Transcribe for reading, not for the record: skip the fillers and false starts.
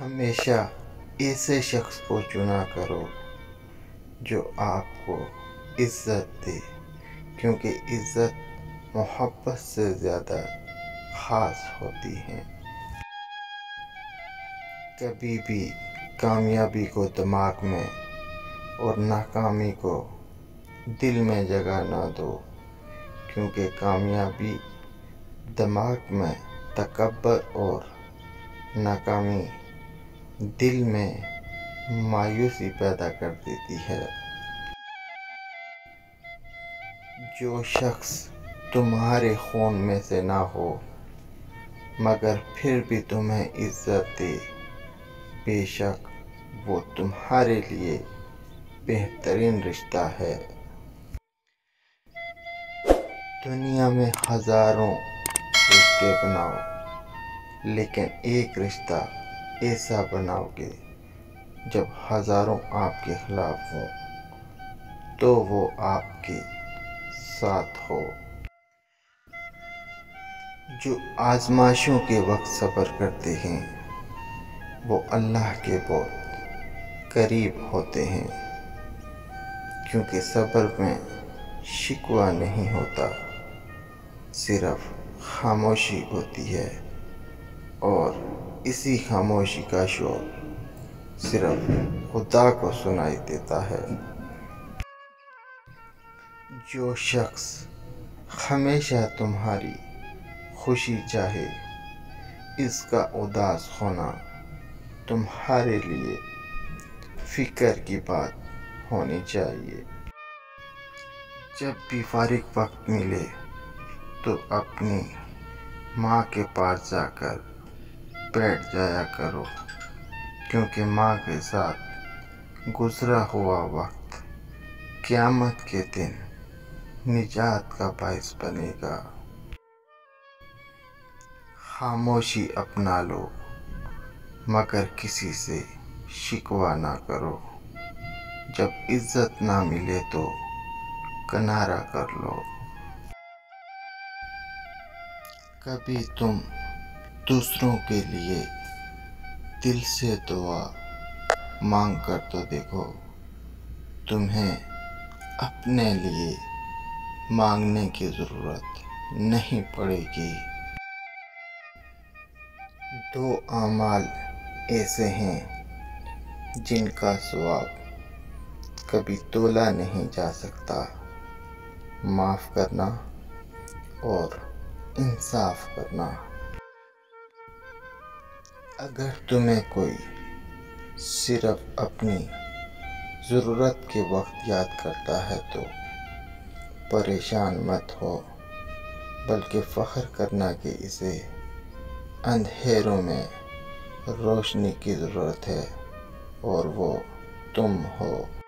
ہمیشہ ایسے شخص کو چنا کرو جو آپ کو عزت دے، کیونکہ عزت محبت سے زیادہ خاص ہوتی ہے۔ کبھی بھی کامیابی کو دماغ میں اور ناکامی کو دل میں جگہ نہ دو، کیونکہ کامیابی دماغ میں تکبر اور ناکامی دل میں مایوسی پیدا کر دیتی ہے۔ جو شخص تمہارے خون میں سے نہ ہو مگر پھر بھی تمہیں عزت دے، بے شک وہ تمہارے لیے بہترین رشتہ ہے۔ دنیا میں ہزاروں رشتے بناؤ، لیکن ایک رشتہ ایسا بناؤ کہ جب ہزاروں آپ کے خلاف ہوں تو وہ آپ کے ساتھ ہو۔ جو آزمائشوں کے وقت صبر کرتے ہیں وہ اللہ کے بہت قریب ہوتے ہیں، کیونکہ صبر میں شکوہ نہیں ہوتا، صرف خاموشی ہوتی ہے، اور اسی خاموشی کا شور صرف خدا کو سنائی دیتا ہے۔ جو شخص ہمیشہ تمہاری خوشی چاہے، اس کا اداس ہونا تمہارے لیے فکر کی بات ہونی چاہیے۔ جب بھی فارغ وقت ملے تو اپنی ماں کے پاس جا کر بیٹھ جایا کرو، کیونکہ ماں کے ساتھ گزرا ہوا وقت قیامت کے دن نجات کا باعث بنے گا۔ خاموشی اپنا لو مگر کسی سے شکوہ نہ کرو، جب عزت نہ ملے تو کنارہ کر لو۔ کبھی تم دوسروں کے لیے دل سے دعا مانگ کر تو دیکھو، تمہیں اپنے لیے مانگنے کی ضرورت نہیں پڑے گی۔ دو اعمال ایسے ہیں جن کا ثواب کبھی تولا نہیں جا سکتا، معاف کرنا اور انصاف کرنا۔ اگر تمہیں کوئی صرف اپنی ضرورت کے وقت یاد کرتا ہے تو پریشان مت ہو، بلکہ فخر کرنا کہ اسے اندھیروں میں روشنی کی ضرورت ہے اور وہ تم ہو۔